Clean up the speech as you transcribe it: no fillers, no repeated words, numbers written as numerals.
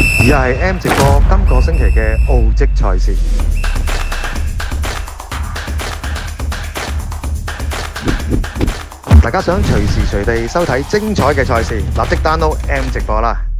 以下係 M 直播今個星期嘅澳職賽事。大家想隨時隨地收睇精彩嘅賽事，立即 download M 直播啦！